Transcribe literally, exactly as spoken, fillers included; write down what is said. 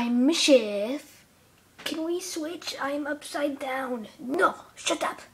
I'm Mischief. Can we switch? I'm upside down. No, shut up.